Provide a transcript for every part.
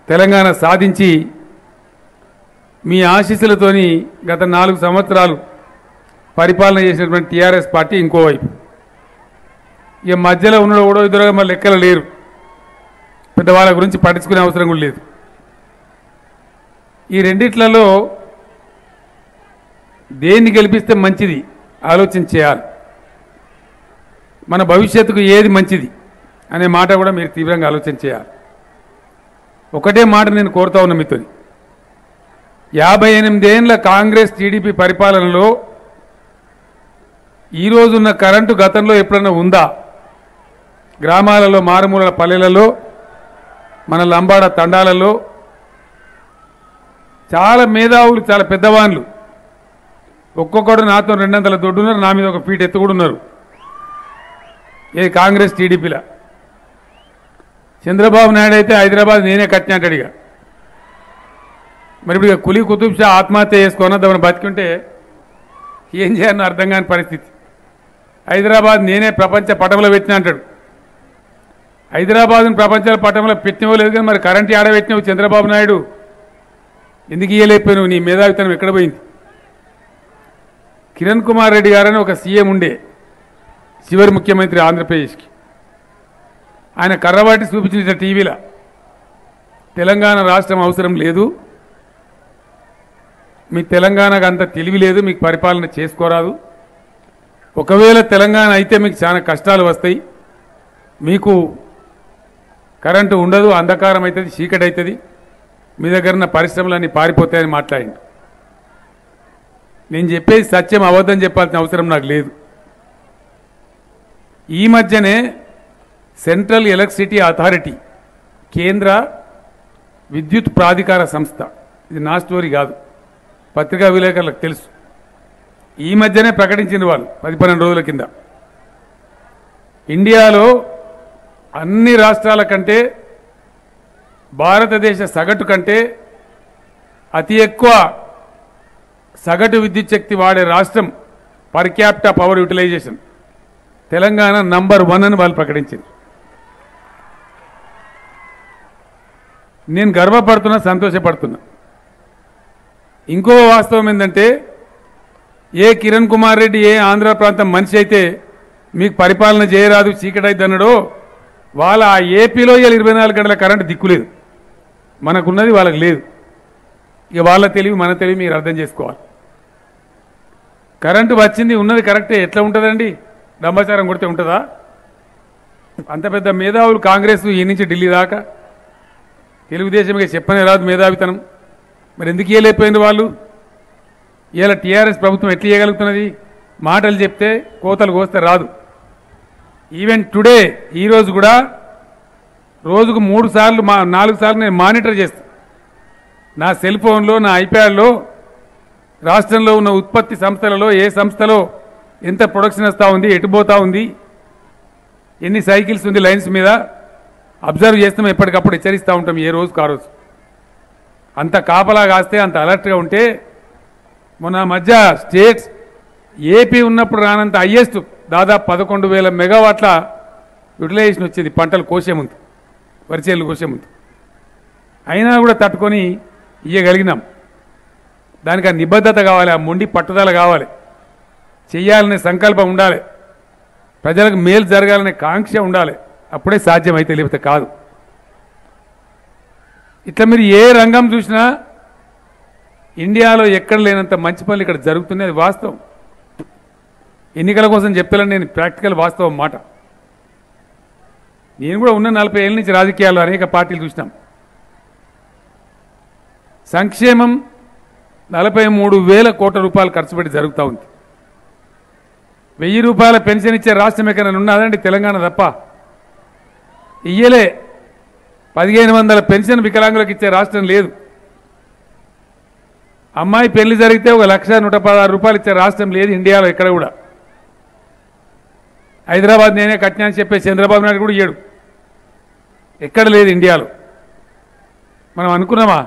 తెలంగాణ సాధించి మీ ఆశీస్సులతోని గత 4 సంవత్సరాలు పరిపాలన చేసినటువంటి టీఆర్ఎస్ పార్టీ ఇంకోవైపు ఇక మధ్యలో ఉన్న కూడా ఇద్దరు మళ్ళీ లెక్కలు లేరు పెద్దవాళ్ళ గురించి పట్టించుకునే అవసరం కూడా లేదు ఈ రెండిట్లలో దేన్ని గెలిపిస్తే మంచిది ఆలోచన చేయాలి మన భవిష్యత్తుకు ఏది మంచిది అనే మాట కూడా మీరు తీవ్రంగా ఆలోచన చేయాలి ఒకటే మాట నేను కోరుతా ఉన్నా మీతో 58 ఏళ్ల కాంగ్రెస్ టీడీపీ పరిపాలనలో ఈరోజున్న కరెంటు గతంలో ఎప్పుడన్నా ఉందా గ్రామాలలో మారుమూల పల్లెలలో మన లంబాడ తండాలలో చాలా మేధావులు చాలా పెద్దవాళ్ళు ఒక్కొక్కడు నాతో 200 దొడ్డున్నారు నా మీద ఒక ఫీట్ ఎత్తు కూడా ఉన్నారు ఏ కాంగ్రెస్ టీడీపీలా చంద్రబాబు నాయుడు అయితే హైదరాబాద్ నేనే కట్టినట్టు ఇక మరి ఇప్పుడు ఇక కులీ కుతుబ్ షా ఆత్మహత్య చేసుకున్నదామని బతికుంటే ఏం చేయాలని అర్థం కాని పరిస్థితి హైదరాబాద్ నేనే ప్రపంచ పటంలో పెట్టిన అంటాడు హైదరాబాద్ను ప్రపంచ పటంలో పెట్టినవో లేదు కానీ మరి కరెంట్ ఆడ పెట్టినవు చంద్రబాబు నాయుడు ఎందుకు ఇయ్యలేకపోయినావు నీ మేధావితనం ఎక్కడ పోయింది కిరణ్ కుమార్ రెడ్డి గారని ఒక సీఎం ఉండే చివరి ముఖ్యమంత్రి ఆంధ్రప్రదేశ్కి ఆయన కర్రవాటి చూపించిన టీవీలో తెలంగాణ రాష్ట్రం అవసరం లేదు మీ తెలంగాణకు అంత తెలివి లేదు మీకు పరిపాలన చేసుకోరాదు ఒకవేళ తెలంగాణ అయితే మీకు చాలా కష్టాలు వస్తాయి మీకు కరెంటు ఉండదు అంధకారం అవుతుంది చీకటి అవుతుంది మీ దగ్గర ఉన్న పరిశ్రమలన్నీ పారిపోతాయని మాట్లాడింది నేను చెప్పేది సత్యం అబద్ధం చెప్పాల్సిన అవసరం నాకు లేదు ఈ మధ్యనే సెంట్రల్ ఎలక్ట్రిసిటీ అథారిటీ కేంద్ర విద్యుత్ ప్రాధికార సంస్థ ఇది నా స్టోరీ కాదు పత్రికా విలేకరులకు తెలుసు ఈ మధ్యనే ప్రకటించిన వాళ్ళు 10-12 రోజుల కింద ఇండియాలో అన్ని రాష్ట్రాల కంటే భారతదేశ సగటు కంటే అతి ఎక్కువ సగటు విద్యుత్ శక్తి వాడే రాష్ట్రం per capita power utilization Telangana number 1 అని వాళ్ళు ప్రకటించింది నేను గర్వపడుతున్నా సంతోషపడుతున్నా ఇంకో వాస్తవం ఏంటంటే ఏ కిరణ్ కుమార్ రెడ్డి ఏ ఆంధ్ర ప్రాంతం మనిషి అయితే మీకు పరిపాలన చేయరాదు చీకటైద్ది అన్నాడో వాళ్ళ ఆ ఏపీలో 24 గంటల కరెంటు దిక్కులేదు మనకున్నది వాళ్ళకి లేదు ఇక వాళ్ళ తెలివి మన తెలివి మీరు అర్థం చేసుకోవాలి కరెంటు వచ్చింది ఉన్నది కరెక్టే ఎట్లా ఉంటుందండి డంబాచారం కొడితే ఉంటుందా అంత పెద్ద మేధావులు కాంగ్రెస్ ఈ నుంచి ఢిల్లీ దాకా తెలుగుదేశంగా చెప్పనే రాదు మేధావితనం మరి ఎందుకు ఇయ్యలేకపోయినారు వాళ్ళు ఇలా టీఆర్ఎస్ ప్రభుత్వం ఎట్లా చేయగలుగుతున్నది మాటలు చెప్తే కోతలు కోస్తే రాదు ఈవెన్ టుడే ఈరోజు కూడా రోజుకు 3 సార్లు 4 సార్లు నేను మానిటర్ చేస్తాను నా సెల్ ఫోన్లో నా ఐప్యాడ్లో రాష్ట్రంలో ఉన్న ఉత్పత్తి సంస్థలలో ఏ సంస్థలో ఎంత ప్రొడక్షన్ వస్తూ ఉంది ఎటు పోతా ఉంది ఎన్ని సైకిల్స్ ఉంది లైన్స్ మీద అబ్జర్వ్ చేస్తాం ఎప్పటికప్పుడు హెచ్చరిస్తూ ఉంటాం ఏ రోజుకు ఆ రోజు అంత కాపలా కాస్తే అంత అలర్ట్గా ఉంటే మొన్న మధ్య స్టేట్స్ ఏపీ ఉన్నప్పుడు రానంత హైయెస్ట్ దాదాపు 11,000 మెగావాట్ల యూటిలైజేషన్ వచ్చింది పంటలు కోసే ముందు వరిచేళ్ళు కోసే ముందు అయినా కూడా తట్టుకొని ఇయ్యగలిగినాం దానికి ఆ నిబద్ధత కావాలి ఆ మొండి పట్టుదల కావాలి చెయ్యాలనే సంకల్పం ఉండాలి ప్రజలకు మేలు జరగాలనే కాంక్ష ఉండాలి అప్పుడే సాధ్యమైతే లేకపోతే కాదు ఇట్లా మీరు ఏ రంగం చూసినా ఇండియాలో ఎక్కడ లేనంత మంచి పనులు ఇక్కడ జరుగుతున్నాయి అది వాస్తవం ఎన్నికల కోసం చెప్తానని నేను ప్రాక్టికల్ వాస్తవం మాట నేను కూడా ఉన్న 40 ఏళ్ళ నుంచి రాజకీయాల్లో అనేక పార్టీలు చూసినాం సంక్షేమం 43,000 కోట్ల రూపాయలు ఖర్చు పెట్టి జరుగుతూ ఉంది 1,000 రూపాయల పెన్షన్ ఇచ్చే రాష్ట్రం ఎక్కడైనా ఉన్నదండి తెలంగాణ తప్ప ఇయ్యలే 1,500 పెన్షన్ వికలాంగులకు ఇచ్చే రాష్ట్రం లేదు అమ్మాయి పెళ్లి జరిగితే 1,116 రూపాయలు ఇచ్చే రాష్ట్రం లేదు ఇండియాలో ఎక్కడ కూడా హైదరాబాద్ నేనే కట్టినా అని చెప్పే చంద్రబాబు నాయుడు కూడా ఇయ్యడు ఎక్కడ లేదు ఇండియాలో మనం అనుకున్నామా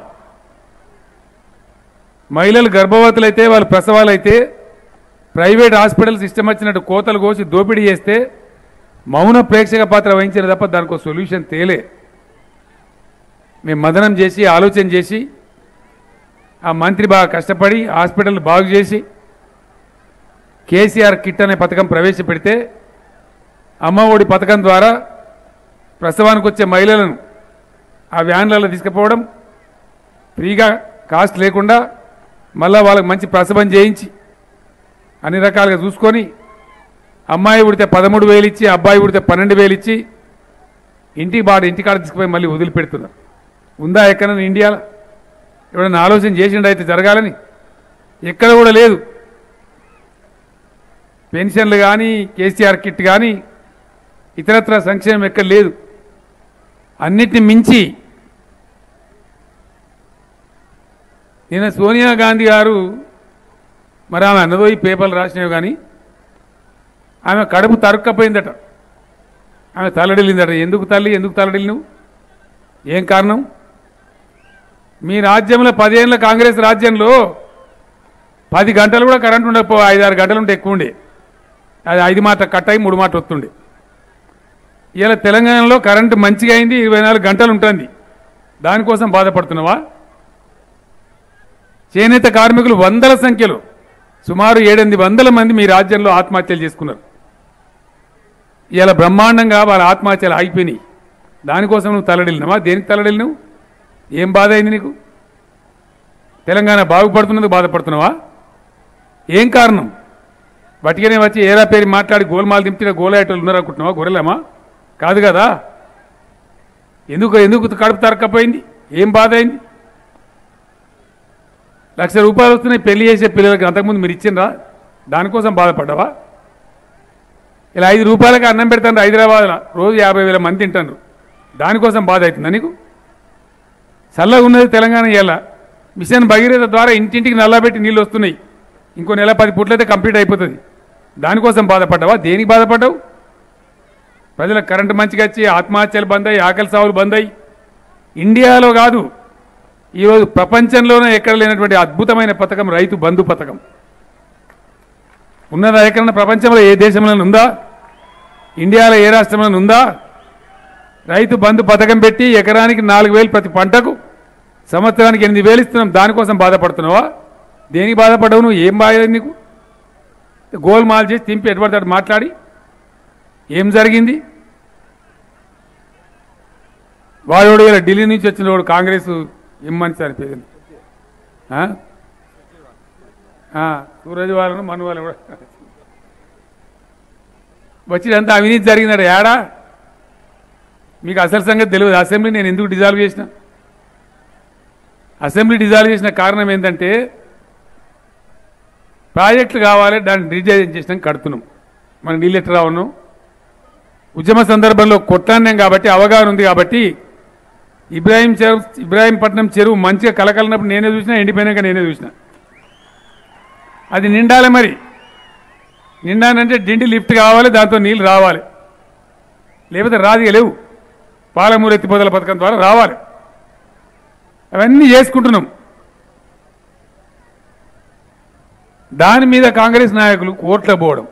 మహిళలు గర్భవతులైతే వాళ్ళు ప్రసవాలైతే ప్రైవేట్ హాస్పిటల్స్ ఇష్టం వచ్చినట్టు కోతలు కోసి దోపిడీ చేస్తే మౌన ప్రేక్షక పాత్ర వహించిన తప్ప దానికి సొల్యూషన్ తేలే మేము మదనం చేసి ఆలోచన చేసి ఆ మంత్రి బాగా కష్టపడి హాస్పిటల్ బాగు చేసి కేసీఆర్ కిట్ అనే పథకం ప్రవేశపెడితే అమ్మ ఒడి పథకం ద్వారా ప్రసవానికి వచ్చే మహిళలను ఆ వ్యాన్లలో తీసుకుపోవడం ఫ్రీగా కాస్ట్ లేకుండా మళ్ళీ వాళ్ళకి మంచి ప్రసవం చేయించి అన్ని రకాలుగా చూసుకొని అమ్మాయి ఉడితే 13,000 ఇచ్చి అబ్బాయి ఉడితే 12,000 ఇచ్చి ఇంటికాడ తీసుకుపోయి మళ్ళీ వదిలిపెడుతున్నారు. ఉందా ఎక్కడైనా ఇండియాలో? ఎవరైనా ఆలోచన చేసిండు అయితే జరగాలని? ఎక్కడ కూడా లేదు. పెన్షన్లు కానీ కేసీఆర్ కిట్ కానీ ఇతరత్ర సంక్షేమం ఎక్కడ లేదు. అన్నిటిని మించి నిన్న సోనియా గాంధీ గారు మరి ఆమె అన్నదో ఈ పేపర్లు రాసినవి కానీ ఆమె కడుపు తరుక్కపోయిందట, ఆమె తల్లడిల్లిందట. ఎందుకు తల్లడిల్లి నువ్వు? ఏం కారణం? మీ రాజ్యంలో 10 ఏళ్ళ కాంగ్రెస్ రాజ్యంలో 10 గంటలు కూడా కరెంట్ ఉండకపో, 5-6 గంటలు ఉంటే ఎక్కువ ఉండే. అది 5 మాట కట్ అయి 3 మాట వస్తుండే. ఇలా తెలంగాణలో కరెంటు మంచిగా అయింది, 24 గంటలు ఉంటుంది. దానికోసం బాధపడుతున్నావా? చేనేత కార్మికులు వందల సంఖ్యలో సుమారు 700 మంది మీ రాజ్యంలో ఆత్మహత్యలు చేసుకున్నారు. ఇలా బ్రహ్మాండంగా వాళ్ళ ఆత్మహత్యలు ఆగిపోయినాయి. దానికోసం నువ్వు తల్లడిల్లినావా? దేనికి తల్లడిల్లినావు? ఏం బాధ అయింది నీకు? తెలంగాణ బాగుపడుతున్నందుకు బాధపడుతున్నావా? ఏం కారణం? వటికనే వచ్చి ఏరా పేరు మాట్లాడి గోల్మాలు దింపిన గోలాటోళ్ళు ఉన్నారనుకుంటున్నావా? గొర్రెలమ్మా కాదు కదా. ఎందుకు కడుపు తరక్కపోయింది? ఏం బాధ అయింది? ₹1,00,000 వస్తున్నాయి పెళ్లి చేసే పిల్లలకి, అంతకుముందు మీరు ఇచ్చిండ్రా? దానికోసం బాధపడ్డావా? ఇలా ₹5 అన్నం పెడతాను హైదరాబాద్లో, రోజు 50,000 మంది తింటారు. దానికోసం బాధ అవుతుందా నీకు? చల్లగా ఉన్నది తెలంగాణ. ఇలా మిషన్ భగీరథ ద్వారా ఇంటింటికి నల్లబెట్టి నీళ్ళు వస్తున్నాయి. ఇంకో నెల 10 పూట్లయితే కంప్లీట్ అయిపోతుంది. దానికోసం బాధపడ్డావా? దేనికి బాధపడ్డావు? ప్రజలకు కరెంటు మంచిగా వచ్చి ఆత్మహత్యలు బంద్ అయ్యి, ఆకలి సావులు బంద్ అయ్యి, ఇండియాలో కాదు ఈరోజు ప్రపంచంలోనే ఎక్కడ లేనటువంటి అద్భుతమైన పథకం రైతు బంధు పథకం ఉన్నదా? ఎక్కడన్నా ప్రపంచంలో ఏ దేశంలో ఉందా? ఇండియాలో ఏ రాష్ట్రంలో ఉందా? రైతు బంధు పథకం పెట్టి ఎకరానికి 4,000 ప్రతి పంటకు, సంవత్సరానికి 8,000 ఇస్తున్నాం. దానికోసం బాధపడుతున్నావా? దేనికి బాధపడవు నువ్వు? ఏం బాధ నీకు? గోల్మాల్ చేసి తింపి ఎటువంటి మాట్లాడి ఏం జరిగింది? వాడు ఇలా ఢిల్లీ నుంచి వచ్చిన వాడు కాంగ్రెస్ ఇమ్మని సార్ పేరు సూరజ్ వాళ్ళను మను వాళ్ళు కూడా వచ్చినంత అవినీతి జరిగినాడు. ఏడా మీకు అసలు సంగతి తెలియదు. అసెంబ్లీ నేను ఎందుకు డిజాల్వ్ చేసిన? అసెంబ్లీ డిజాల్వ్ చేసిన కారణం ఏంటంటే ప్రాజెక్టులు కావాలి, దాన్ని రిజైన్ చేసినాం, కడుతున్నాం. మనం నీళ్ళు ఎట్లా రావను? ఉద్యమ సందర్భంలో కొట్లాడినాం కాబట్టి, అవగాహన ఉంది కాబట్టి. ఇబ్రాహీంపట్నం చెరువు మంచిగా కలకలినప్పుడు నేనే చూసినా, ఎండిపోయినాక నేనే చూసిన. అది నిండాలి. మరి నిండాలంటే డిండి లిఫ్ట్ కావాలి, దాంతో నీళ్ళు రావాలి, లేకపోతే రాదిగా లేవు. పాలమూరు ఎత్తిపోతల పథకం ద్వారా రావాలి. అవన్నీ చేసుకుంటున్నాం. దాని మీద కాంగ్రెస్ నాయకులు కోర్టులో పోవడం,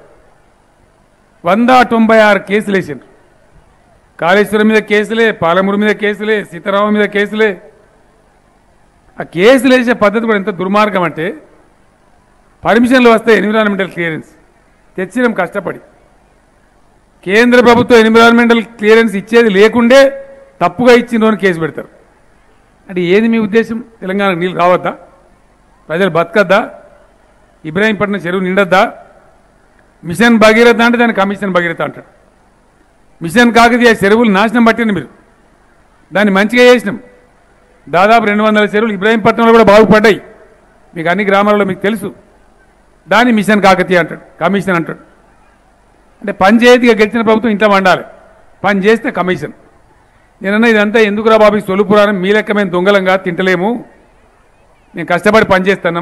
196 కేసులు వేసారు. కాళేశ్వరం మీద కేసులే, పాలమూరు మీద కేసులే, సీతారామం మీద కేసులే. ఆ కేసులు వేసే పద్ధతి కూడా ఎంత దుర్మార్గం అంటే, పర్మిషన్లు వస్తే ఎన్విరాన్మెంటల్ క్లియరెన్స్ తెచ్చినాం కష్టపడి. కేంద్ర ప్రభుత్వం ఎన్విరాన్మెంటల్ క్లియరెన్స్ ఇచ్చేది లేకుండే తప్పుగా ఇచ్చిండ్రు అని కేసు పెడతారు. అంటే ఏది మీ ఉద్దేశం? తెలంగాణకు నీళ్ళు రావద్దా? ప్రజలు బతకద్దా? ఇబ్రాహీంపట్నం చెరువు నిండద్దా? మిషన్ భగీరథ అంటే దాన్ని కమిషన్ భగీరథ అంటాడు. మిషన్ కాకతీయ చెరువులు నాశనం పట్టింది మీరు, దాన్ని మంచిగా చేసినాం. దాదాపు 200 చెరువులు ఇబ్రాహీంపట్నంలో కూడా బాగుపడ్డాయి. మీకు అన్ని గ్రామాలలో మీకు తెలుసు. దాన్ని మిషన్ కాకతీయ అంటాడు, కమిషన్ అంటాడు. అంటే పంచాయతీగా గెలిచిన ప్రభుత్వం ఇంట్లో వండాలి, పని చేస్తే కమిషన్. నేనన్నా ఇదంతా ఎందుకురా బాబు సొలుపురానం, మీ లెక్క మేము దొంగలంగా తింటలేము, మేము కష్టపడి పనిచేస్తున్నాం.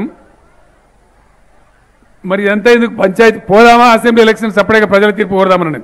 మరి ఇదంతా ఎందుకు? పంచాయతీ పోదామా? అసెంబ్లీ ఎలక్షన్ సపరేట్గా ప్రజల తీర్పు కోరదామని.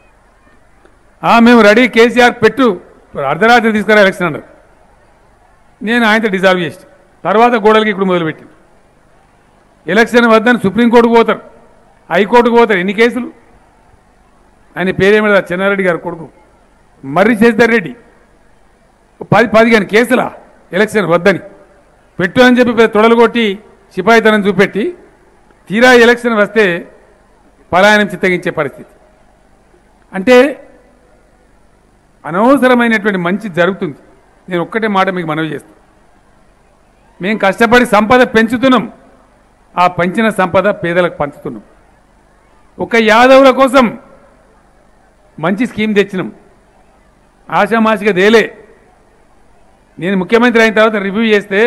మేము రెడీ, కేసీఆర్ పెట్టు, అర్ధరాత్రి తీసుకురా ఎలక్షన్ అన్నారు. నేను ఆయనతో డిజాల్వ్ చేసి తర్వాత గోడలకి ఇప్పుడు మొదలుపెట్టి ఎలక్షన్ వద్దని సుప్రీంకోర్టుకు పోతారు, హైకోర్టుకు పోతారు. ఎన్ని కేసులు? ఆయన పేరేమిదా? చెన్నారెడ్డి గారు కొడుకు మర్రి శశిధర్ రెడ్డి. 15 కేసులా ఎలక్షన్ వద్దని పెట్టు అని చెప్పి తొడలు కొట్టి సిపాయితనం చూపెట్టి తీరా ఎలక్షన్ వస్తే పలాయనం చిత్తగించే పరిస్థితి. అంటే అనవసరమైనటువంటి మంచి జరుగుతుంది. నేను ఒక్కటే మాట మీకు మనవి చేస్తాను. మేము కష్టపడి సంపద పెంచుతున్నాం, ఆ పెంచిన సంపద పేదలకు పంచుతున్నాం. ఒక యాదవుల కోసం మంచి స్కీమ్ తెచ్చినాం, ఆషామాషిగా దేలే. నేను ముఖ్యమంత్రి అయిన తర్వాత రివ్యూ చేస్తే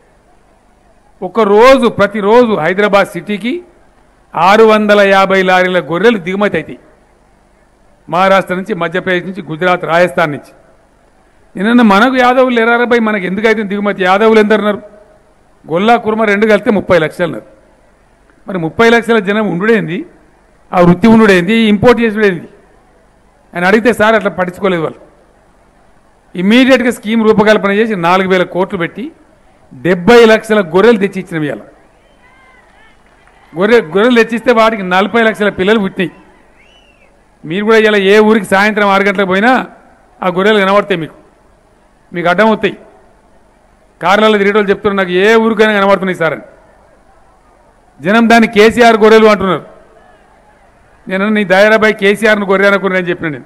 ప్రతిరోజు హైదరాబాద్ సిటీకి 650 లారీల గొర్రెలు దిగుమతి అవుతాయి. మహారాష్ట్ర నుంచి, మధ్యప్రదేశ్ నుంచి, గుజరాత్, రాజస్థాన్ నుంచి. నిన్న మనకు యాదవులు ఎరారబై మనకు ఎందుకైతే దిగుమతి? యాదవులు ఎందరున్నారు? గొల్లా కుర్మ 2 కలిస్తే 30 లక్షలున్నారు. మరి 30 లక్షల జనం ఉండుడేంది? ఆ వృత్తి ఉండుడేంది? ఇంపోర్ట్ చేసుడేంది అని అడిగితే సార్ అట్లా పట్టించుకోలేదు వాళ్ళు. ఇమ్మీడియట్గా స్కీమ్ రూపకల్పన చేసి 4,000 కోట్లు పెట్టి 70 లక్షల గొర్రెలు తెచ్చి ఇచ్చినవి. ఇలా గొర్రెలు తెచ్చిస్తే వాటికి 40 లక్షల పిల్లలు పుట్టినాయి. మీరు కూడా ఇలా ఏ ఊరికి సాయంత్రం 6 గంటలకు పోయినా ఆ గొర్రెలు కనబడతాయి, మీకు అడ్డం అవుతాయి. కార్లలో తిరిగేటోళ్ళు చెప్తున్నారు నాకు ఏ ఊరికైనా కనబడుతున్నాయి సార్ అని. జనం దాన్ని కేసీఆర్ గొర్రెలు అంటున్నారు. నేను నీ దయారాబాయి కేసీఆర్ను గొర్రె అనుకున్నాను అని చెప్పిన. నేను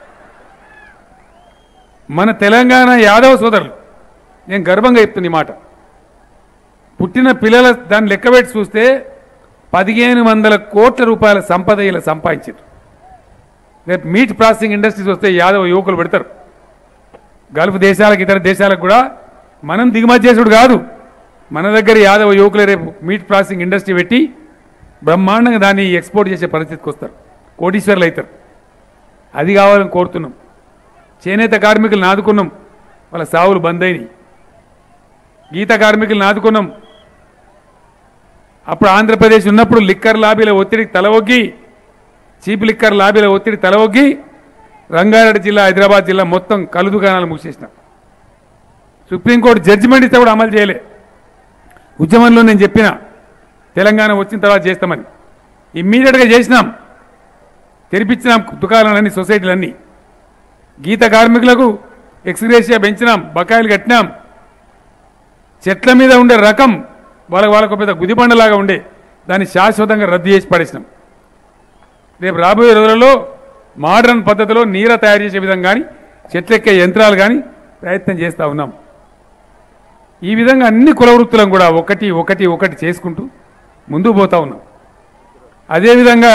మన తెలంగాణ యాదవ సోదరులు, నేను గర్వంగా చెప్తున్నా ఈ మాట, పుట్టిన పిల్లల దాన్ని లెక్కబెట్టి చూస్తే 1,500 కోట్ల రూపాయల సంపద ఇలా సంపాదించారు. రేపు మీట్ ప్రాసెసింగ్ ఇండస్ట్రీస్ వస్తే యాదవ యువకులు పెడతారు. గల్ఫ్ దేశాలకు, ఇతర దేశాలకు కూడా మనం దిగుమతి చేసుడు కాదు, మన దగ్గర యాదవ యువకులే రేపు మీట్ ప్రాసెసింగ్ ఇండస్ట్రీ పెట్టి బ్రహ్మాండంగా దాన్ని ఎక్స్పోర్ట్ చేసే పరిస్థితికి వస్తారు, కోటీశ్వర్లు అవుతారు. అది కావాలని కోరుతున్నాం. చేనేత కార్మికులను ఆదుకున్నాం, వాళ్ళ సావులు బంద్ అయినాయి. గీత కార్మికులను ఆదుకున్నాం. అప్పుడు ఆంధ్రప్రదేశ్ ఉన్నప్పుడు లిక్కర్ లాబీల ఒత్తిడికి తలవొగ్గి, చీప్ లిక్కర్ లాబీల ఒత్తిడి తలవొగ్గి రంగారెడ్డి జిల్లా, హైదరాబాద్ జిల్లా మొత్తం కళ్ళు దుకాణాలు మూసేసినాం. సుప్రీంకోర్టు జడ్జిమెంట్ ఇస్తే కూడా అమలు చేయలే. ఉద్యమంలో నేను చెప్పిన తెలంగాణ వచ్చిన తర్వాత చేస్తామని, ఇమ్మీడియట్గా చేసినాం. తెరిపించినాం దుకాణాలన్నీ, సొసైటీలన్నీ. గీత కార్మికులకు ఎక్స్గ్రేషియా పెంచినాం, బకాయిలు కట్టినాం. చెట్ల మీద ఉండే రకం వాళ్ళకు పెద్ద గుదిబండలాగా ఉండే దాన్ని శాశ్వతంగా రద్దు చేసి పడేసినాం. రేపు రాబోయే రోజులలో మోడర్న్ పద్ధతిలో నీర తయారు చేసే విధంగా కానీ, చెట్లెక్కే యంత్రాలు కానీ ప్రయత్నం చేస్తూ ఉన్నాం. ఈ విధంగా అన్ని కుల వృత్తులను కూడా ఒకటి చేసుకుంటూ ముందుకు పోతా ఉన్నాం. అదేవిధంగా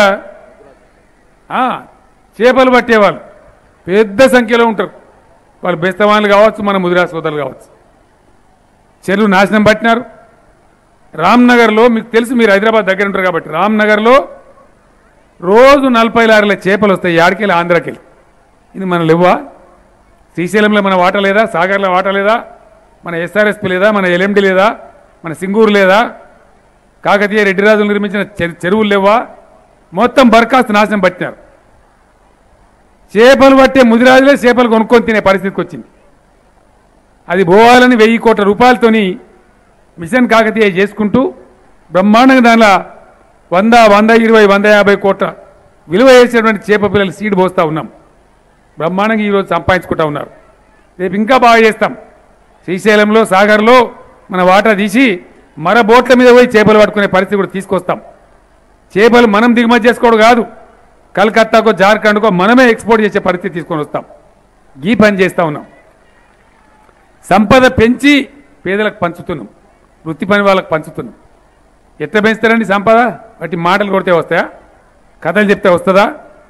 చేపలు పట్టేవాళ్ళు పెద్ద సంఖ్యలో ఉంటారు. వాళ్ళు బెస్తవాన్లు కావచ్చు, మన ముదిరా సోదరులు కావచ్చు. చెరువు నాశనం పట్టినారు. రామ్నగర్లో మీకు తెలుసు, మీరు హైదరాబాద్ దగ్గర ఉంటారు కాబట్టి, రామ్నగర్లో రోజు 40 లారీల చేపలు వస్తాయి. యాడికెళ్ళి? ఆంధ్రాకెళ్ళి. ఇది మన లేవా? శ్రీశైలంలో మన వాటా లేదా? సాగర్లో వాటా లేదా? మన ఎస్ఆర్ఎస్పి లేదా? మన ఎల్ఎండి లేదా? మన సింగూరు లేదా? కాకతీయ రెడ్డిరాజులు నిర్మించిన చెరువులు లేవా? మొత్తం బర్ఖాస్తు నాశనం పట్టినారు. చేపలు పట్టే ముదిరాజులే చేపలు కొనుక్కొని తినే పరిస్థితికి వచ్చింది. అది పోవాలని 1000 కోట్ల రూపాయలతోని మిషన్ కాకతీయ చేసుకుంటూ బ్రహ్మాండంగా దానిలో 100, 120, 150 కోట్ల విలువ వేసేటువంటి చేప పిల్లలు సీడ్ పోస్తూ ఉన్నాం. బ్రహ్మాండంగా ఈరోజు సంపాదించుకుంటూ ఉన్నారు. రేపు ఇంకా బాగా చేస్తాం. శ్రీశైలంలో, సాగర్లో మన వాటా తీసి మర బోట్ల మీద పోయి చేపలు పట్టుకునే పరిస్థితి కూడా తీసుకొస్తాం. చేపలు మనం దిగుమతి చేసుకోవడం కాదు, కలకత్తాకో, జార్ఖండ్కో మనమే ఎక్స్పోర్ట్ చేసే పరిస్థితి తీసుకొని వస్తాం. ఈ పని చేస్తూ ఉన్నాం. సంపద పెంచి పేదలకు పంచుతున్నాం, వృత్తి పని వాళ్ళకు పంచుతున్నాం. ఎట్లా పెంచుతారండి సంపద? వాటి మాటలు కొడితే వస్తాయా? కథలు చెప్తే వస్తుందా?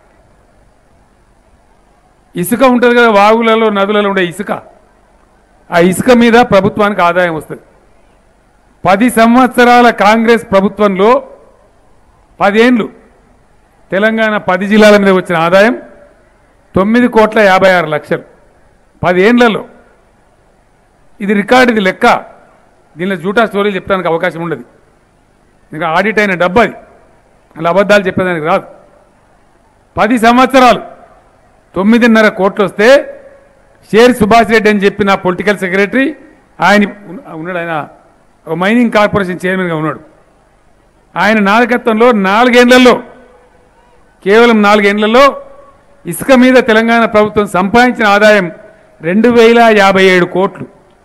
ఇసుక ఉంటుంది కదా, వాగులలో, నదులలో ఉండే ఇసుక. ఆ ఇసుక మీద ప్రభుత్వానికి ఆదాయం వస్తుంది. 10 సంవత్సరాల కాంగ్రెస్ ప్రభుత్వంలో 10 ఏళ్ళు తెలంగాణ 10 జిల్లాల మీద వచ్చిన ఆదాయం 9,56,00,000. 10 ఏళ్లలో. ఇది రికార్డు, ఇది లెక్క. దీనిలో జూటా స్టోరీలు చెప్తానికి అవకాశం ఉండదు. ఇంకా ఆడిట్ అయిన డబ్బు అది, అలా అబద్ధాలు చెప్పేదానికి రాదు. 10 సంవత్సరాలు 9.5 కోట్లు వస్తే షేర్ సుభాష్ రెడ్డి అని చెప్పిన పొలిటికల్ సెక్రటరీ ఆయన ఉన్నాడు. ఆయన మైనింగ్ కార్పొరేషన్ చైర్మన్గా ఉన్నాడు. ఆయన నాయకత్వంలో 4 ఏళ్లలో, కేవలం 4 ఏళ్లలో ఇసుక మీద తెలంగాణ ప్రభుత్వం సంపాదించిన ఆదాయం 2057 కోట్లు.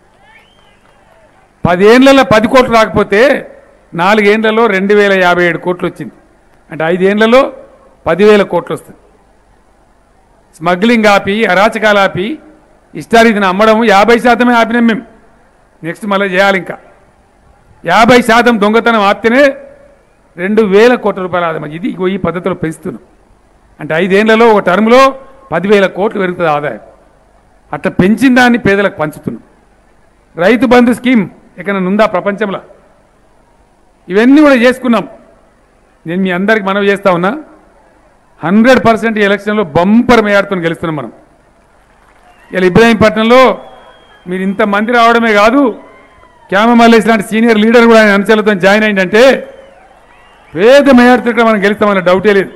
10 ఏళ్లలో 10 కోట్లు రాకపోతే 4 ఏళ్లలో 2057 కోట్లు వచ్చింది. అంటే 5 ఏళ్లలో 10,000 కోట్లు వస్తుంది. స్మగ్లింగ్ ఆపి, అరాచకాలు ఆపి, ఇష్టారీతిని అమ్మడం 50% ఆపినాం మేము. నెక్స్ట్ మళ్ళీ చేయాలి. ఇంకా 50% దొంగతనం ఆపితేనే 2,000 కోట్ల రూపాయలు ఆదాయం. ఇది ఈ పద్ధతిలో పెంచుతున్నాం. అంటే 5 ఏళ్లలో ఒక టర్మ్లో 10,000 కోట్లు పెరుగుతుంది ఆదాయం. అట్లా పెంచిన దాన్ని పేదలకు పంచుతున్నాం. రైతు బంధు స్కీమ్ ఎక్కడైనా ఉందా ప్రపంచంలో? ఇవన్నీ కూడా చేసుకున్నాం. నేను మీ అందరికి మనవి చేస్తా ఉన్నా, 100% ఎలక్షన్లో బంపర్ మేయాడుతో గెలుస్తున్నాం మనం. ఇలా ఇబ్రాహీంపట్నంలో మీరు ఇంతమంది రావడమే కాదు, క్యామ మల్లేష్ లాంటి సీనియర్ లీడర్ కూడా ఆయన అనుచరులతో జాయిన్ అయిందంటే పేద మేయాడుతో మనం గెలుస్తామన్న డౌటే లేదు.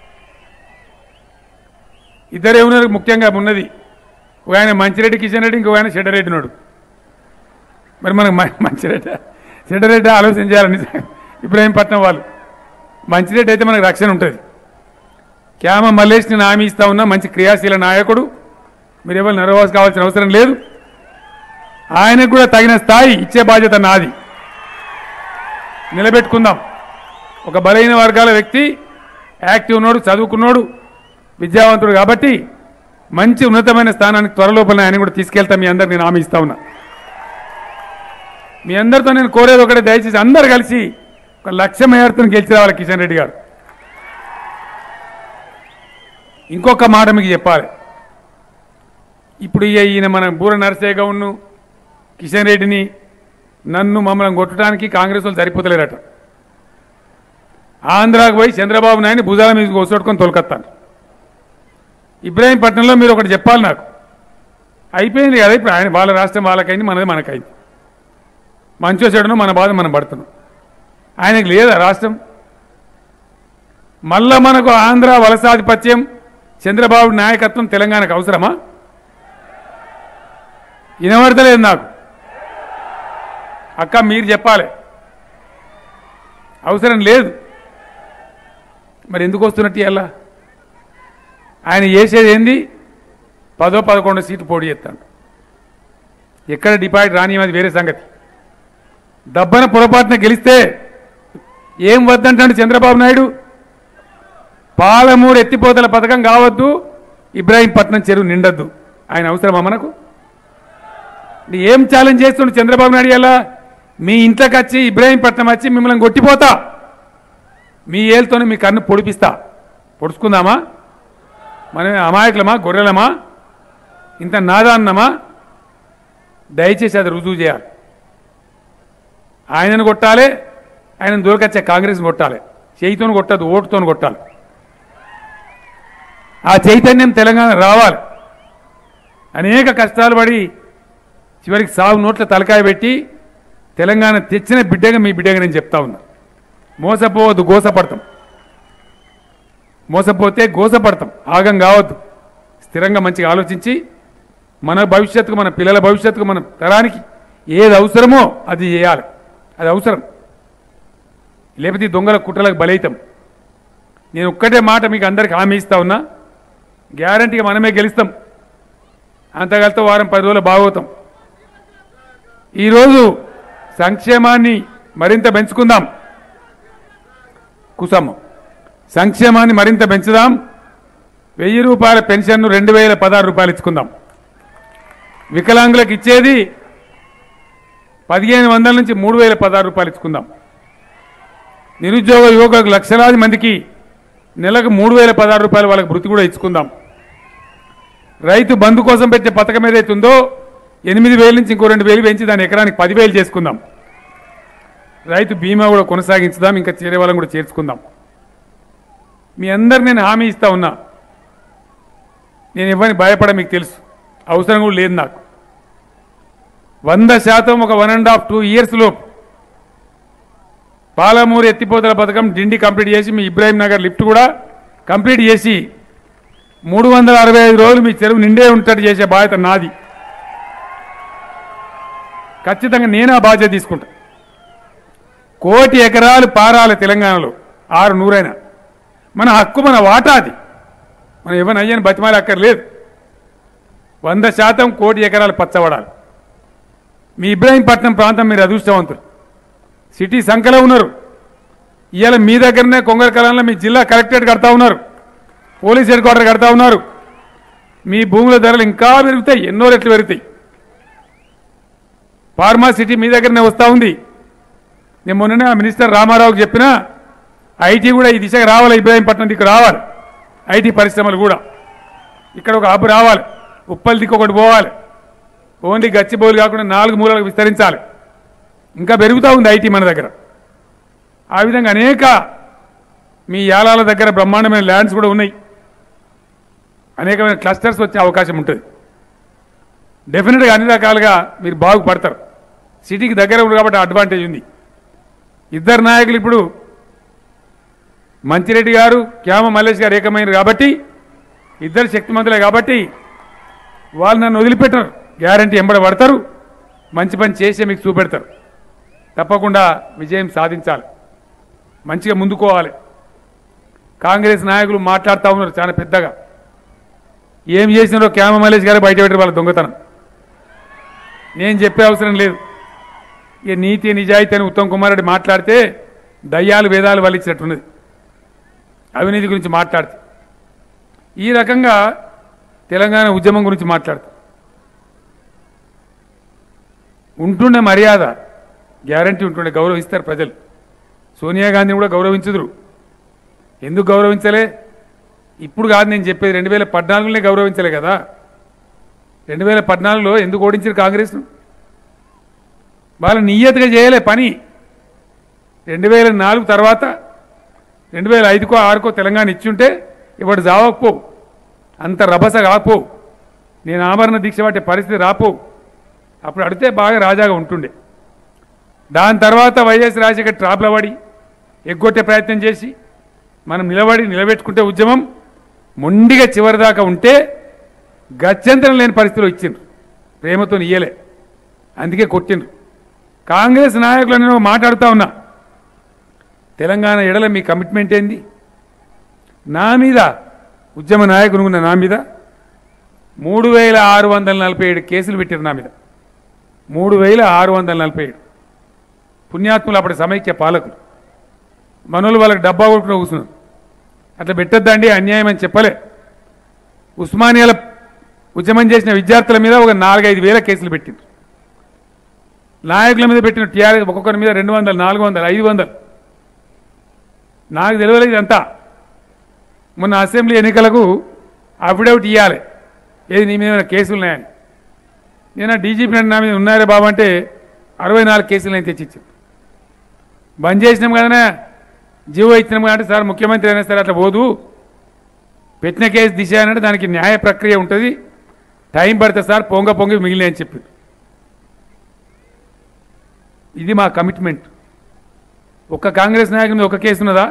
ఇద్దరే ఉన్నారు. ముఖ్యంగా ఉన్నది ఒక ఆయన మంచిరెడ్డి కిషన్ రెడ్డి, ఇంకో ఆయన షెడ్డరెడ్డి ఉన్నాడు. మరి మనకు మంచిరెడ్డి షెడ్డరెడ్డి ఆలోచన చేయాలని ఇబ్రాహీంపట్నం వాళ్ళు. మంచిరెడ్డి అయితే మనకు రక్షణ ఉంటుంది. క్యామ మల్లేష్ని నేను హామీ ఇస్తా ఉన్నా, మంచి క్రియాశీల నాయకుడు. మీరు ఎవరు నర్వస్ కావాల్సిన అవసరం లేదు. ఆయనకు కూడా తగిన స్థాయి ఇచ్చే బాధ్యత నాది. నిలబెట్టుకుందాం. ఒక బలహీన వర్గాల వ్యక్తి, యాక్టివ్ ఉన్నాడు, చదువుకున్నాడు, విద్యావంతుడు కాబట్టి మంచి ఉన్నతమైన స్థానానికి త్వరలోపల ఆయన కూడా తీసుకెళ్తా. మీ అందరికి నేను హామీ ఇస్తా ఉన్నా. మీ అందరితో నేను కోరేది ఒకటే, దయచేసి అందరు కలిసి 1,00,000 మేయర్తో గెలిచి రావాలి కిషన్ రెడ్డి గారు. ఇంకొక మాట మీకు చెప్పాలి. ఇప్పుడు ఈయన మన బూర నరసయ్య గౌడ్ను, కిషన్ రెడ్డిని, నన్ను మమ్మల్ని కొట్టడానికి కాంగ్రెస్ వాళ్ళు సరిపోతలేరట. ఆంధ్రాకు పోయి చంద్రబాబు నాయుడిని భుజాల మీద కోసొట్టుకొని తొలకత్తాను. ఇబ్రాహీంపట్నంలో మీరు ఒకటి చెప్పాలి నాకు. అయిపోయింది కదా, ఇప్పుడు ఆయన వాళ్ళ రాష్ట్రం వాళ్ళకైంది, మనది మనకైంది. మంచో చెడునో మన బాధ మనం పడుతున్నాం. ఆయనకు లేదా రాష్ట్రం? మళ్ళా మనకు ఆంధ్ర వలసాధిపత్యం, చంద్రబాబు నాయకత్వం తెలంగాణకు అవసరమా? వినబడతలేదు నాకు. అక్క మీరు చెప్పాలి. అవసరం లేదు. మరి ఎందుకు వస్తున్నట్టు ఇలా? ఆయన చేసేది ఏంది? 10-11 సీట్లు పోటీ చేస్తాడు. ఎక్కడ డిపాజిట్ రాని అది వేరే సంగతి. దబ్బన పొరపాటున గెలిస్తే ఏం వద్దంటాడు చంద్రబాబు నాయుడు? పాలమూరు ఎత్తిపోతల పథకం కావద్దు, ఇబ్రాహీంపట్నం చెరువు నిండద్దు. ఆయన అవసరమా మనకు? ఏం ఛాలెంజ్ చేస్తుండు చంద్రబాబు నాయుడు? ఎలా మీ ఇంట్లోకి వచ్చి ఇబ్రాహీంపట్నం వచ్చి మిమ్మల్ని కొట్టిపోతా, మీ ఏళ్ళతోనే మీ కన్ను పొడిపిస్తా. పొడుచుకుందామా? మనమే అమాయకులమా, గొర్రెలమా, ఇంత నాదాన్నమా? దయచేసి అది రుజువు చేయాలి. ఆయనను కొట్టాలి, ఆయనను దూరకొచ్చే కాంగ్రెస్ని కొట్టాలి. చేయితోని కొట్టద్దు, ఓటుతోని కొట్టాలి. ఆ చైతన్యం తెలంగాణ రావాలి. అనేక కష్టాలు పడి చివరికి సాగు నోట్ల తలకాయ పెట్టి తెలంగాణ తెచ్చిన బిడ్డగా మీ బిడ్డగా నేను చెప్తా ఉన్నా. మోసపోవద్దు, గోసపడతాం. మోసపోతే గోసపడతాం. ఆగం కావద్దు. స్థిరంగా మంచిగా ఆలోచించి మన భవిష్యత్తుకు, మన పిల్లల భవిష్యత్తుకు, మన తరానికి ఏది అవసరమో అది చేయాలి. అది అవసరం. లేకపోతే దొంగల కుట్రలకు బలైతాం. నేను ఒక్కటే మాట మీకు అందరికి హామీ ఇస్తా ఉన్నా, గ్యారంటీగా మనమే గెలుస్తాం. అంతగలితో వారం 10 రోజులు బాగోతాం. ఈరోజు సంక్షేమాన్ని మరింత పెంచుకుందాం. కుసమ్మ సంక్షేమాన్ని మరింత పెంచుదాం. 1000 రూపాయల పెన్షన్ను 2016 రూపాయలు ఇచ్చుకుందాం. వికలాంగులకు ఇచ్చేది 1500 నుంచి 3016 రూపాయలు ఇచ్చుకుందాం. నిరుద్యోగ యువకులకు లక్షలాది మందికి నెలకు 3016 రూపాయలు వాళ్ళకి వృత్తి కూడా ఇచ్చుకుందాం. రైతు బంధు కోసం పెట్టే పథకం ఏదైతుందో 8000 నుంచి ఇంకో 2000 పెంచి దాని ఎకరానికి 10,000 చేసుకుందాం. రైతు బీమా కూడా కొనసాగించుదాం. ఇంకా చేరే వాళ్ళని కూడా చేర్చుకుందాం. మీ అందరు నేను హామీ ఇస్తా ఉన్నా. నేను ఎవరిని భయపడ మీకు తెలుసు, అవసరం కూడా లేదు నాకు. 100% ఒక 1.5-2 ఇయర్స్ లోపు పాలమూరు ఎత్తిపోతల పథకం డిండి కంప్లీట్ చేసి, మీ ఇబ్రాహీం నగర్ లిఫ్ట్ కూడా కంప్లీట్ చేసి 365 రోజులు మీ చెరువు నిండే ఉంటట్టు చేసే బాధ్యత నాది. ఖచ్చితంగా నేను ఆ బాధ్యత తీసుకుంటా. 1 కోటి ఎకరాలు పారాలి తెలంగాణలో, 600 మన హక్కు, మన వాటా. అది మనం ఎవరిని అయ్యని బతిమాలి అక్కర్లేదు. 100% కోటి ఎకరాలు పచ్చబడాలి. మీ ఇబ్రాహీంపట్నం ప్రాంతం మీరు అదృష్టవంతులు, సిటీ సంఖ్యలో ఉన్నారు. ఇవాళ మీ దగ్గరనే కొంగరకలంలో మీ జిల్లా కలెక్టరేట్ కడతా ఉన్నారు, పోలీస్ హెడ్ క్వార్టర్ కడతా ఉన్నారు. మీ భూముల ధరలు ఇంకా పెరుగుతాయి, ఎన్నో రెట్లు పెరుగుతాయి. ఫార్మా సిటీ మీ దగ్గరనే వస్తూ ఉంది. నేను మొన్ననే మినిస్టర్ రామారావుకి చెప్పినా ఐటీ కూడా ఈ దిశగా రావాలి, ఇబ్రాహీంపట్నం దిక్కు రావాలి. ఐటీ పరిశ్రమలు కూడా ఇక్కడ ఒక హబ్ రావాలి, ఉప్పల్ దిక్కు ఒకటి పోవాలి. ఓన్లీ గచ్చిబౌలు కాకుండా 4 మూలలకు విస్తరించాలి. ఇంకా పెరుగుతూ ఉంది ఐటీ మన దగ్గర. ఆ విధంగా అనేక మీ యాలాల దగ్గర బ్రహ్మాండమైన ల్యాండ్స్ కూడా ఉన్నాయి. అనేకమైన క్లస్టర్స్ వచ్చే అవకాశం ఉంటుంది. డెఫినెట్గా అన్ని రకాలుగా మీరు బాగుపడతారు. సిటీకి దగ్గర ఉంది కాబట్టి అడ్వాంటేజ్ ఉంది. ఇద్దరు నాయకులు ఇప్పుడు మంచిరెడ్డి గారు, క్యామ మల్లేష్ గారు ఏకమైనరు కాబట్టి, ఇద్దరు శక్తిమంతులే కాబట్టి వాళ్ళు నన్ను వదిలిపెట్టరు. గ్యారంటీ ఎంబడి పడతారు, మంచి పని చేసే మీకు చూపెడతారు. తప్పకుండా విజయం సాధించాలి, మంచిగా ముందుకోవాలి. కాంగ్రెస్ నాయకులు మాట్లాడుతూ ఉన్నారు చాలా పెద్దగా. ఏం చేసినారో క్యామ మల్లేష్ గారు బయట పెట్టారు వాళ్ళ దొంగతనం. నేను చెప్పే అవసరం లేదు. ఇక నీతి నిజాయితీ అని ఉత్తమ్ కుమార్ రెడ్డి మాట్లాడితే దయ్యాలు వేదాలు వల్లించినట్టున్నది అవినీతి గురించి మాట్లాడితే. ఈ రకంగా తెలంగాణ ఉద్యమం గురించి మాట్లాడుతూ ఉంటుండే మర్యాద గ్యారంటీ ఉంటుండే, గౌరవిస్తారు ప్రజలు. సోనియా గాంధీని కూడా గౌరవించుదురు. ఎందుకు గౌరవించలే? ఇప్పుడు కాదు నేను చెప్పేది, 2014లోనే గౌరవించలే కదా. 2014లో ఎందుకు ఓడించారు కాంగ్రెస్ను? వాళ్ళు నియతగా చేయలే పని. 2004 తర్వాత 2005కో 2006కో తెలంగాణ ఇచ్చుంటే ఇవాడు జావకపోవు, అంత రభస కాకపోవు, నేను ఆమరణ దీక్ష పట్టే పరిస్థితి రాపోవు. అప్పుడు అడితే బాగా రాజాగా ఉంటుండే. దాని తర్వాత వైఎస్ రాజశేఖర్ ట్రాప్లో పడి ఎగ్గొట్టే ప్రయత్నం చేసి మనం నిలబెట్టుకుంటే ఉద్యమం మొండిగా చివరిదాకా ఉంటే గత్యంతరం లేని పరిస్థితిలో ఇచ్చిండ్రు. ప్రేమతో ఇయ్యలే, అందుకే కొట్టిండ్రు. కాంగ్రెస్ నాయకులు నేను మాట్లాడుతూ ఉన్నా, తెలంగాణ ఎడల మీ కమిట్మెంట్ ఏంది? నా మీద ఉద్యమ నాయకులు ఉన్న నా మీద 3647 కేసులు పెట్టారు. నా మీద 3647. పుణ్యాత్ములు అప్పటి సమైక్య పాలకులు మనోళ్ళు వాళ్ళకి డబ్బా కొట్టుకుని కూర్చున్నారు. అట్లా పెట్టొద్దండి, అన్యాయం అని చెప్పలే. ఉస్మానియాల ఉద్యమం చేసిన విద్యార్థుల మీద ఒక 4-5 వేల కేసులు పెట్టిండ్రు. నాయకుల మీద పెట్టిన టీఆర్ఎస్ ఒక్కొక్కరి మీద 200, 400, 500. నాకు తెలియలేదు ఇదంతా. మొన్న అసెంబ్లీ ఎన్నికలకు అఫిడవిట్ ఇవ్వాలి, ఏది నీ మీద కేసులు ఉన్నాయని. నేను డీజీపీ నా మీద ఉన్నారే బాబు అంటే 64 కేసులు నేను తెచ్చిచ్చాను. బంద్ చేసినాం కదనే, జీవో ఇచ్చినాం కాబట్టి సార్ ముఖ్యమంత్రి అయినా సరే అట్లా పోదు, పెట్టిన కేసు దిశ అంటే దానికి న్యాయ ప్రక్రియ ఉంటుంది, టైం పడుతుంది సార్, పొంగి మిగిలిన అని చెప్పి. ఇది మా కమిట్మెంట్. ఒక్క కాంగ్రెస్ నాయకుల మీద ఒక కేసు ఉన్నదా?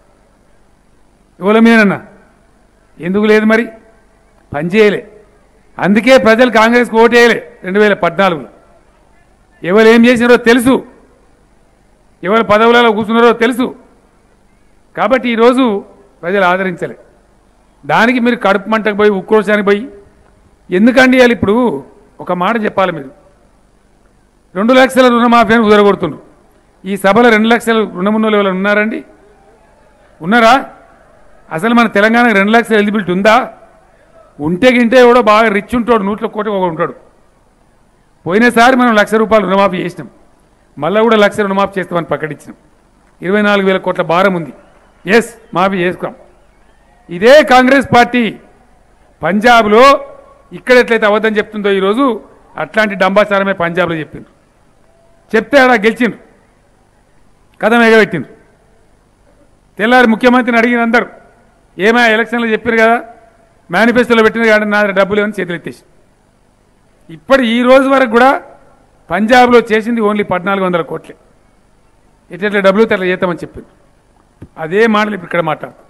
ఎవరి మీదనన్నా? ఎందుకు లేదు మరి? పనిచేయలే. అందుకే ప్రజలు కాంగ్రెస్కి ఓటేయలే 2014లో. ఎవరు ఏం చేసినారో తెలుసు, ఎవరు పదవులలో కూర్చున్నారో తెలుసు. కాబట్టి ఈరోజు ప్రజలు ఆదరించలే. దానికి మీరు కడుపు మంటకు పోయి ఉక్రోషానికి పోయి ఎందుకండి? వాళ్ళు ఇప్పుడు ఒక మాట చెప్పాలి, మీరు 2 లక్షల రుణమాఫీ అని కుదరగొడుతున్నారు. ఈ సభలో 2 లక్షల రుణమున్నోళ్ళు ఎవరు ఉన్నారండి? ఉన్నారా? అసలు మన తెలంగాణకు 2 లక్షల ఎలిజిబిలిటీ ఉందా? ఉంటే గింటే ఎవడో బాగా రిచ్ ఉంటాడు, 100 కోట్లు ఒకడు ఉంటాడు. పోయినసారి మనం ₹1,00,000 రుణమాఫీ చేసినాం, మళ్ళీ కూడా 1,00,000 రుణమాఫీ చేస్తామని ప్రకటించినాం. 24,000 కోట్ల భారం ఉంది. ఎస్, మాఫీ చేసుకున్నాం. ఇదే కాంగ్రెస్ పార్టీ పంజాబ్లో ఇక్కడ ఎట్లయితే అబద్ధం చెప్తుందో ఈరోజు అట్లాంటి డంబాచారమే పంజాబ్లో చెప్పిండ్రు. చెప్తే అలా గెలిచిండ్రు, కథం ఎగబెట్టిండ్రు. తెల్లారి ముఖ్యమంత్రిని అడిగిన అందరూ ఏమైనా ఎలక్షన్లో చెప్పారు కదా, మేనిఫెస్టోలో పెట్టిన కానీ నా డబ్బులు ఏమని చేతులు ఎత్తేసి. ఇప్పటి ఈ రోజు వరకు కూడా పంజాబ్లో చేసింది ఓన్లీ 1,400 కోట్లే. ఎట్లా డబ్బులు తెల్ల చేస్తామని చెప్పింది. అదే మాటలు ఇప్పుడు ఇక్కడ మాట్లాడతారు.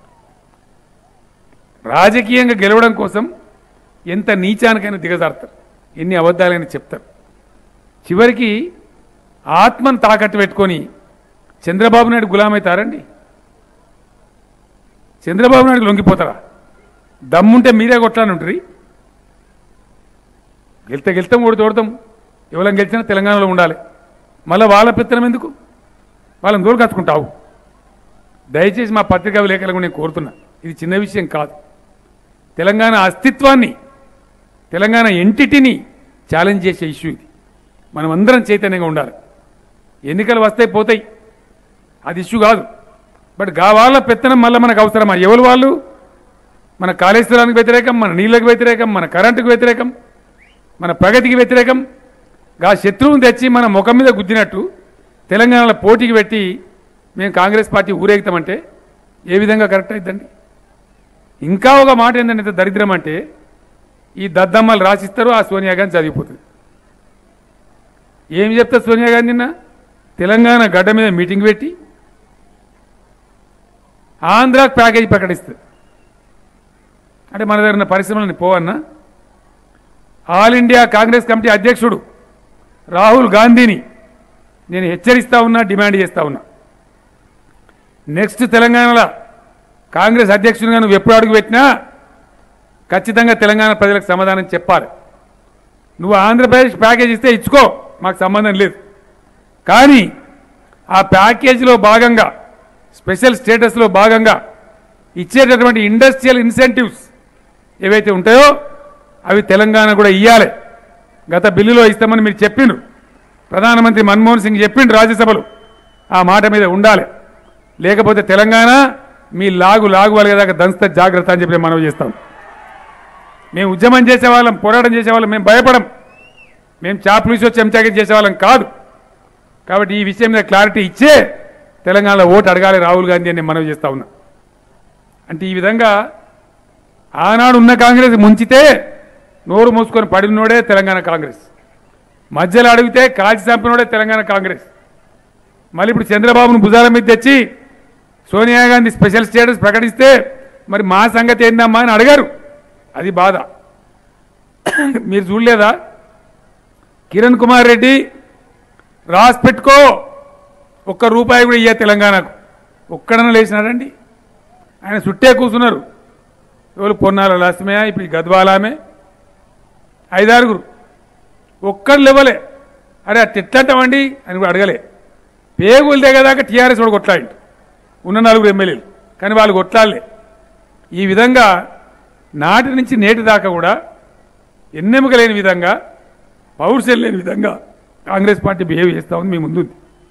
రాజకీయంగా గెలవడం కోసం ఎంత నీచానికైనా దిగజారుతారు, ఎన్ని అబద్ధాలైనా చెప్తారు. చివరికి ఆత్మను తాకట్టు పెట్టుకొని చంద్రబాబు నాయుడు గులామవుతారండి. చంద్రబాబు నాయుడు లొంగిపోతారా? దమ్ముంటే మీరే కొట్లాని ఉంటుంది. గెలుస్తాం ఓడతాం ఎవరైనా గెలిచినా తెలంగాణలో ఉండాలి మళ్ళీ వాళ్ళ పెత్తనం ఎందుకు వాళ్ళని దూరం కచ్చుకుంటావు దయచేసి మా పత్రికా విలేకరులకు నేను కోరుతున్నా ఇది చిన్న విషయం కాదు తెలంగాణ అస్తిత్వాన్ని తెలంగాణ ఎంటిటీని ఛాలెంజ్ చేసే ఇష్యూ ఇది మనం అందరం చైతన్యంగా ఉండాలి ఎన్నికలు వస్తాయి పోతాయి అది ఇష్యూ కాదు బట్ వాళ్ళ పెత్తనం మళ్ళీ మనకు అవసరమా ఎవరు వాళ్ళు మన కాళేశ్వరానికి వ్యతిరేకం మన నీళ్ళకు వ్యతిరేకం మన కరెంటుకు వ్యతిరేకం మన ప్రగతికి వ్యతిరేకం శత్రువుని తెచ్చి మన ముఖం మీద గుద్దినట్టు తెలంగాణలో పోటీకి పెట్టి మేము కాంగ్రెస్ పార్టీ ఊరేగుతామంటే ఏ విధంగా కరెక్ట్ అవుతుందండి ఇంకా ఒక మాట ఏంటంటే దరిద్రం అంటే ఈ దద్దమ్మలు రాసిస్తారు ఆ సోనియా గాంధీ చదివిపోతుంది ఏమి చెప్తా సోనియా గాంధీ నిన్న తెలంగాణ గడ్డ మీద మీటింగ్ పెట్టి ఆంధ్రాకు ప్యాకేజీ ప్రకటిస్తుంది అంటే మన దగ్గర పరిశ్రమలని పోవన్నా ఆల్ ఇండియా కాంగ్రెస్ కమిటీ అధ్యక్షుడు రాహుల్ గాంధీని నేను హెచ్చరిస్తా ఉన్నా డిమాండ్ చేస్తా ఉన్నా నెక్స్ట్ తెలంగాణలో కాంగ్రెస్ అధ్యక్షుడిగా నువ్వు ఎప్పుడు అడుగు పెట్టినా ఖచ్చితంగా తెలంగాణ ప్రజలకు సమాధానం చెప్పాలి నువ్వు ఆంధ్రప్రదేశ్ ప్యాకేజ్ ఇస్తే ఇచ్చుకో మాకు సంబంధం లేదు కానీ ఆ ప్యాకేజీలో భాగంగా స్పెషల్ స్టేటస్లో భాగంగా ఇచ్చేటటువంటి ఇండస్ట్రియల్ ఇన్సెంటివ్స్ ఏవైతే ఉంటాయో అవి తెలంగాణ కూడా ఇవ్వాలి గత బిల్లులో ఇస్తామని మీరు చెప్పిండ్రు ప్రధానమంత్రి మన్మోహన్ సింగ్ చెప్పిండు రాజ్యసభలో ఆ మాట మీద ఉండాలి లేకపోతే తెలంగాణ మీ లాగు వాళ్ళదాకా దంస్త జాగ్రత్త అని చెప్పి మనవి చేస్తాం మేము ఉద్యమం చేసేవాళ్ళం పోరాటం చేసేవాళ్ళం మేము భయపడం మేము చాప్లూసో చెంచాకి చేసేవాళ్ళం కాదు కాబట్టి ఈ విషయం మీద క్లారిటీ ఇచ్చే తెలంగాణలో ఓటు అడగాలి రాహుల్ గాంధీ అని మనవి చేస్తా ఉన్నా అంటే ఈ విధంగా ఆనాడు ఉన్న కాంగ్రెస్ ముంచితే నోరు మూసుకొని పడినోడే తెలంగాణ కాంగ్రెస్ మధ్యలో అడిగితే కాల్చి చంపినోడే తెలంగాణ కాంగ్రెస్ మళ్ళీ ఇప్పుడు చంద్రబాబును భుజాల మీద తెచ్చి సోనియా గాంధీ స్పెషల్ స్టేటస్ ప్రకటిస్తే మరి మా సంగతి ఏందమ్మా అని అడిగారు అది బాధ మీరు చూడలేదా కిరణ్ కుమార్ రెడ్డి రాసి పెట్టుకో ₹1 కూడా ఇయ్య తెలంగాణకు ఒక్కడన లేచినాడండి ఆయన చుట్టే కూర్చున్నారు ఎవరు పొన్నాల లక్ష్మయ్య ఇప్పుడు గద్వాలామే 5-6 ఒక్కడు లేవలే అరే అట్ట ఎట్లంటామండి అని కూడా అడగలే పేగులు దిగదాకా టీఆర్ఎస్ కూడా కొట్లాడి ఉన్న 4 ఎమ్మెల్యేలు కానీ వాళ్ళు కొట్లాడలే ఈ విధంగా నాటి నుంచి నేటి దాకా కూడా ఎన్నెముక లేని విధంగా పౌరుషం లేని విధంగా కాంగ్రెస్ పార్టీ బిహేవ్ చేస్తూ ఉంది మీ ముందు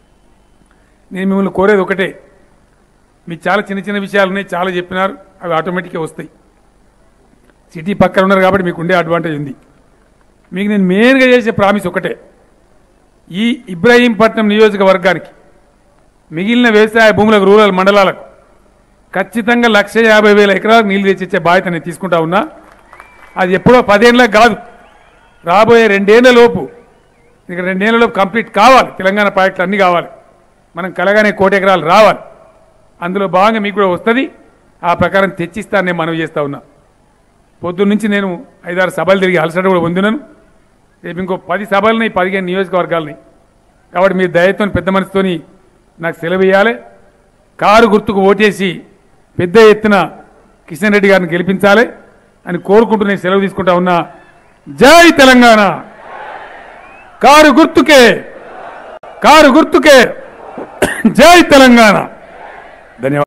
నేను మిమ్మల్ని కోరేది ఒకటే మీకు చాలా చిన్న చిన్న విషయాలు ఉన్నాయి చాలా చెప్పినారు అవి ఆటోమేటిక్గా వస్తాయి సిటీ పక్కన ఉన్నారు కాబట్టి మీకు ఉండే అడ్వాంటేజ్ ఉంది మీకు నేను మెయిన్గా చేసే ప్రామిస్ ఒకటే ఈ ఇబ్రహీంపట్నం నియోజకవర్గానికి మిగిలిన వ్యవసాయ భూములకు రూరల్ మండలాలకు ఖచ్చితంగా 1,50,000 ఎకరాలకు నీళ్లు తెచ్చిచ్చే బాధ్యత నేను తీసుకుంటా ఉన్నా అది ఎప్పుడో 10 ఏళ్ళకి కాదు రాబోయే 2 ఏళ్ల లోపు ఇక 2 ఏళ్ల లోపు కంప్లీట్ కావాలి తెలంగాణ ప్రాజెక్టులు అన్నీ కావాలి మనం కలగానే 1,00,00,000 ఎకరాలు రావాలి అందులో భాగంగా మీకు కూడా వస్తుంది ఆ ప్రకారం తెచ్చిస్తాను నేను మనవి చేస్తా ఉన్నా పొద్దున్న నుంచి నేను 5-6 సభలు తిరిగి అలసట కూడా పొందినాను రేపు ఇంకో 10 సభలని 15 నియోజకవర్గాలని కాబట్టి మీరు దయతో పెద్ద మనసుతోని నాకు సెలవు ఇవ్వాలి కారు గుర్తుకు ఓటేసి పెద్ద ఎత్తున కిషన్ రెడ్డి గారిని గెలిపించాలి అని కోరుకుంటూ నేను సెలవు తీసుకుంటా ఉన్నా జై తెలంగాణ కారు గుర్తుకే జై తెలంగాణ ధన్యవాదాలు